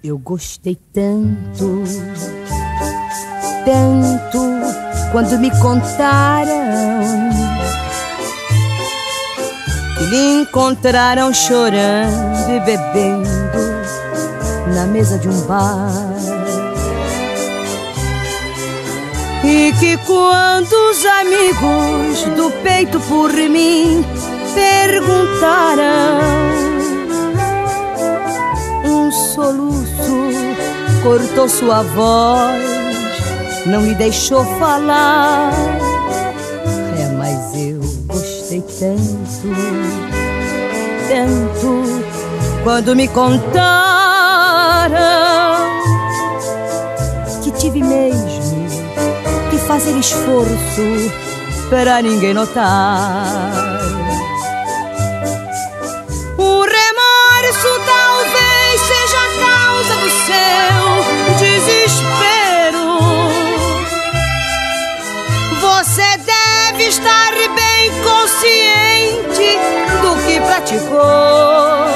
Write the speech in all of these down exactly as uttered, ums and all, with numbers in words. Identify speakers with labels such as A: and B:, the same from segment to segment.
A: Eu gostei tanto, tanto, quando me contaram que lhe encontraram chorando e bebendo na mesa de um bar. E que quando os amigos do peito por mim perguntaram, um soluço cortou sua voz, não me deixou falar. É, mas eu gostei tanto, tanto, quando me contaram que tive mesmo que fazer esforço para ninguém notar. O remorso talvez seja a causa do seu desespero. Você deve estar bem consciente do que praticou.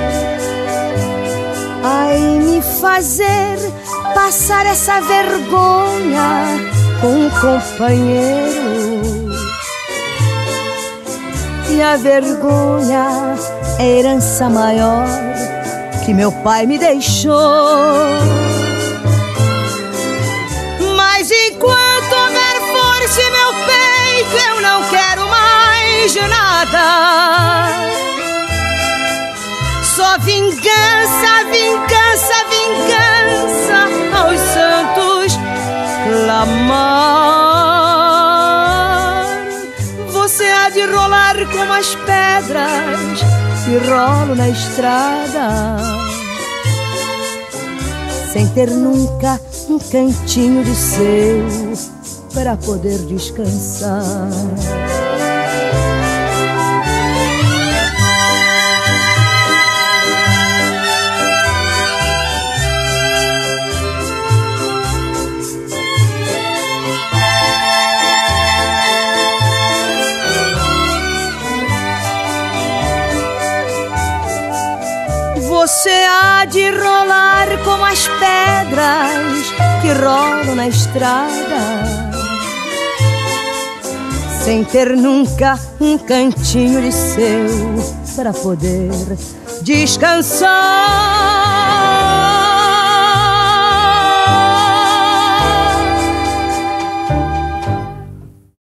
A: Ai, me fazer passar essa vergonha com um companheiro. E a vergonha é a herança maior que meu pai me deixou. Mas enquanto houver força em meu peito, eu não quero mais nada. Só vingança, vingança, vingança aos santos clamar. Você há de rolar como as pedras que rolam na estrada, sem ter nunca um cantinho de seu para poder descansar. Você há de rolar como as pedras que rolam na estrada, sem ter nunca um cantinho de seu para poder descansar.